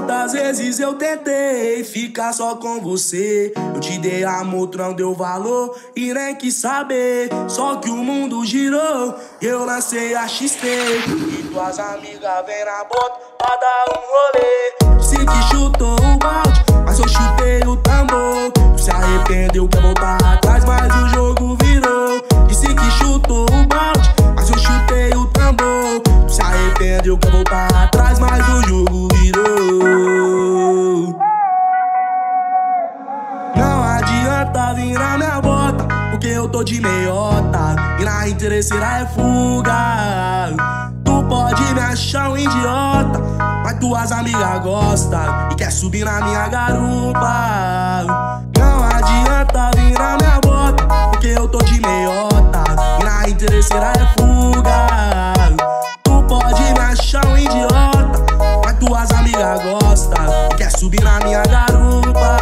Quantas vezes eu tentei ficar só com você. Eu te dei amor, não deu valor e nem quis saber. Só que o mundo girou, eu lancei a XT. E tuas amigas vêm na bota pra dar um rolê. Disse que chutou o balde, mas eu chutei o tambor. Tu se arrependeu, quer voltar atrás, mas o jogo virou. Disse que chutou o balde, mas eu chutei o tambor. Tu se arrependeu, quer voltar atrás, mas o jogo virou. Não adianta vir na minha bota, porque eu tô de meiota e na interesseira é fuga. Tu pode me achar um idiota, mas tuas amigas gostam e quer subir na minha garupa. Não adianta vir na minha bota, porque eu tô de meiota e na interesseira é fuga. Tu pode me achar um idiota, mas tuas amigas gostam e quer subir na minha garupa.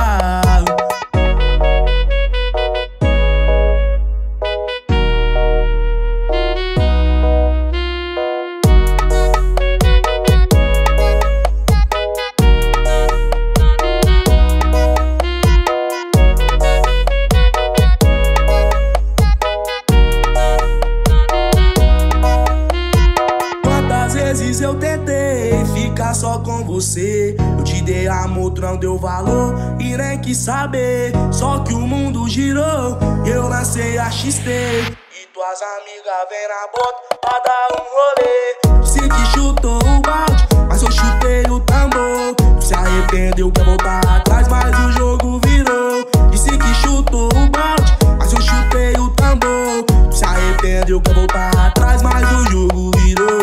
Vezes eu tentei ficar só com você. Eu te dei amor, não deu valor e nem quis saber. Só que o mundo girou, eu lancei a XT. E tuas amigas vêm na bota pra dar um rolê. Disse que chutou o balde, mas eu chutei o tambor. Tu se arrependeu, quer voltar atrás, mas o jogo virou. Disse que chutou o balde, mas eu chutei o tambor. Tu se arrependeu, quer voltar atrás, mas o jogo virou.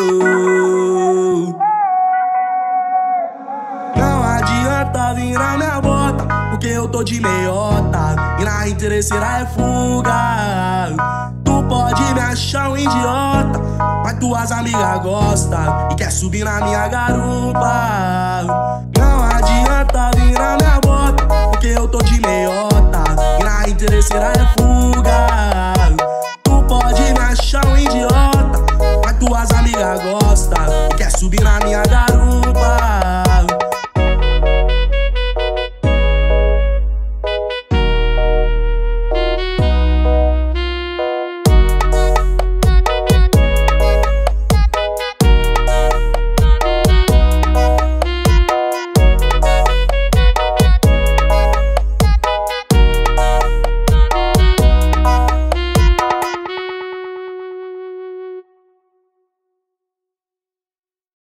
Não adianta vir na minha bota, porque eu tô de meiota e na interesseira é fuga. Tu pode me achar um idiota, mas tuas amigas gostam e quer subir na minha garupa. Não adianta vir na minha bota, porque eu tô de meiota e na interesseira é fuga. Tu pode me achar um idiota, mas tuas amigas gostam e quer subir na minha garupa.